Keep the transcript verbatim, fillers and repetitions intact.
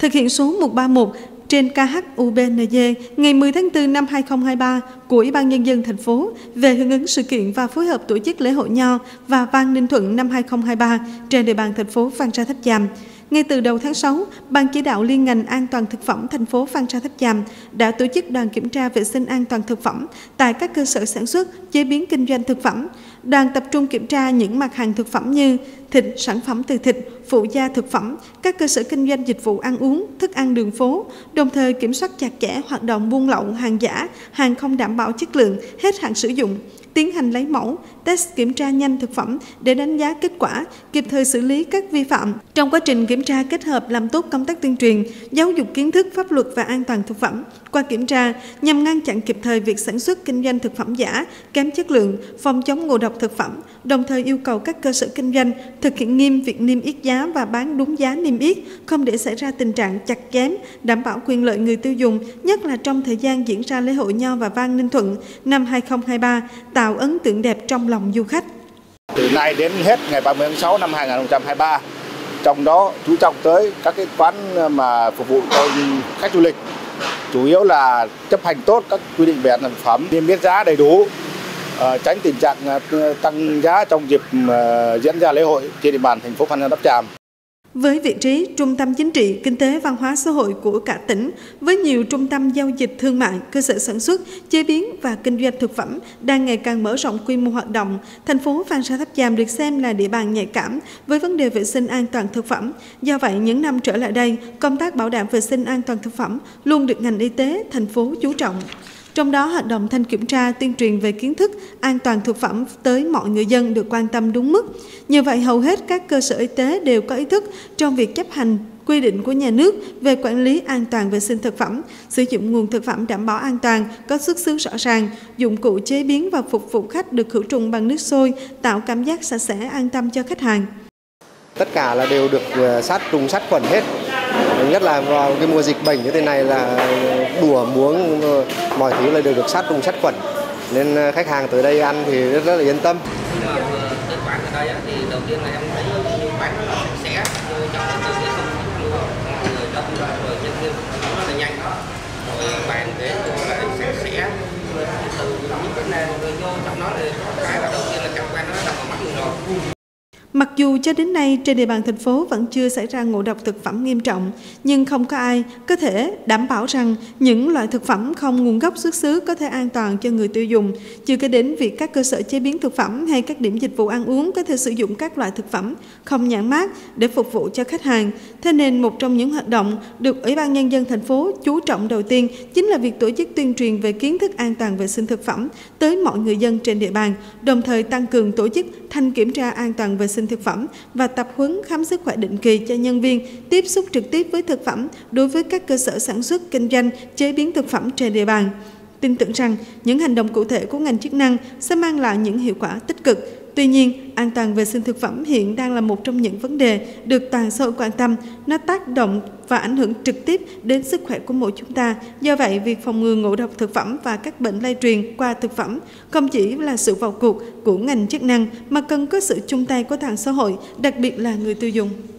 thực hiện số một ba một trên K H U B N G ngày mười tháng tư năm hai nghìn không trăm hai mươi ba của Ủy ban Nhân dân thành phố về hưởng ứng sự kiện và phối hợp tổ chức lễ hội Nho và Vang Ninh Thuận năm hai nghìn không trăm hai mươi ba trên địa bàn thành phố Phan Rang Tháp Chàm. Ngay từ đầu tháng sáu, Ban chỉ đạo liên ngành an toàn thực phẩm thành phố Phan Rang Tháp Chàm đã tổ chức đoàn kiểm tra vệ sinh an toàn thực phẩm tại các cơ sở sản xuất, chế biến kinh doanh thực phẩm. Đoàn tập trung kiểm tra những mặt hàng thực phẩm như thịt, sản phẩm từ thịt, phụ gia thực phẩm, các cơ sở kinh doanh dịch vụ ăn uống, thức ăn đường phố, đồng thời kiểm soát chặt chẽ hoạt động buôn lậu, hàng giả, hàng không đảm bảo chất lượng, hết hạn sử dụng, tiến hành lấy mẫu, test kiểm tra nhanh thực phẩm để đánh giá kết quả, kịp thời xử lý các vi phạm. Trong quá trình kiểm tra kết hợp làm tốt công tác tuyên truyền, giáo dục kiến thức pháp luật và an toàn thực phẩm. Qua kiểm tra, nhằm ngăn chặn kịp thời việc sản xuất kinh doanh thực phẩm giả, kém chất lượng, phòng chống ngộ độc thực phẩm, đồng thời yêu cầu các cơ sở kinh doanh thực hiện nghiêm việc niêm yết giá và bán đúng giá niêm yết, không để xảy ra tình trạng chặt chém, đảm bảo quyền lợi người tiêu dùng, nhất là trong thời gian diễn ra lễ hội Nho và Vang Ninh Thuận năm hai nghìn không trăm hai mươi ba, tạo ấn tượng đẹp trong lòng du khách. Từ nay đến hết ngày ba mươi tháng sáu năm hai nghìn không trăm hai mươi ba, trong đó chú trọng tới các cái quán mà phục vụ cho khách du lịch, chủ yếu là chấp hành tốt các quy định về an toàn thực phẩm, niêm yết giá đầy đủ, tránh tình trạng tăng giá trong dịp diễn ra lễ hội trên địa bàn thành phố Phan Rang Tháp Chàm. Với vị trí trung tâm chính trị, kinh tế, văn hóa xã hội của cả tỉnh, với nhiều trung tâm giao dịch thương mại, cơ sở sản xuất, chế biến và kinh doanh thực phẩm đang ngày càng mở rộng quy mô hoạt động, thành phố Phan Rang Tháp Chàm được xem là địa bàn nhạy cảm với vấn đề vệ sinh an toàn thực phẩm. Do vậy, những năm trở lại đây, công tác bảo đảm vệ sinh an toàn thực phẩm luôn được ngành y tế thành phố chú trọng. Trong đó, hoạt động thanh kiểm tra, tuyên truyền về kiến thức an toàn thực phẩm tới mọi người dân được quan tâm đúng mức. Như vậy, hầu hết các cơ sở y tế đều có ý thức trong việc chấp hành quy định của nhà nước về quản lý an toàn vệ sinh thực phẩm, sử dụng nguồn thực phẩm đảm bảo an toàn, có xuất xứ rõ ràng, dụng cụ chế biến và phục vụ khách được khử trùng bằng nước sôi, tạo cảm giác sạch sẽ, an tâm cho khách hàng. Tất cả là đều được sát trùng sát khuẩn hết. Nhất là vào cái mùa dịch bệnh như thế này là đùa muống mọi thứ là đều được sát trùng sát khuẩn, nên khách hàng tới đây ăn thì rất, rất là yên tâm. Khi mà tới quán ở đây thì đầu tiên là em thấy quán rất là sạch sẽ, trong cái tư không mọi người đông rồi nhân viên rất là nhanh, rồi bàn ghế lại sạch sẽ, từ những cái này rồi vô trong đó thì cái là đầu tiên là cảm quan nó đập vào mắt mình rồi. Mặc dù cho đến nay trên địa bàn thành phố vẫn chưa xảy ra ngộ độc thực phẩm nghiêm trọng, nhưng không có ai có thể đảm bảo rằng những loại thực phẩm không nguồn gốc xuất xứ có thể an toàn cho người tiêu dùng. Chưa kể đến việc các cơ sở chế biến thực phẩm hay các điểm dịch vụ ăn uống có thể sử dụng các loại thực phẩm không nhãn mác để phục vụ cho khách hàng. Thế nên một trong những hoạt động được Ủy ban Nhân dân thành phố chú trọng đầu tiên chính là việc tổ chức tuyên truyền về kiến thức an toàn vệ sinh thực phẩm tới mọi người dân trên địa bàn, đồng thời tăng cường tổ chức thanh kiểm tra an toàn vệ sinh thực phẩm và tập huấn khám sức khỏe định kỳ cho nhân viên tiếp xúc trực tiếp với thực phẩm đối với các cơ sở sản xuất, kinh doanh, chế biến thực phẩm trên địa bàn. Tin tưởng rằng những hành động cụ thể của ngành chức năng sẽ mang lại những hiệu quả tích cực. Tuy nhiên, an toàn vệ sinh thực phẩm hiện đang là một trong những vấn đề được toàn xã hội quan tâm. Nó tác động và ảnh hưởng trực tiếp đến sức khỏe của mỗi chúng ta. Do vậy, việc phòng ngừa ngộ độc thực phẩm và các bệnh lây truyền qua thực phẩm không chỉ là sự vào cuộc của ngành chức năng mà cần có sự chung tay của toàn xã hội, đặc biệt là người tiêu dùng.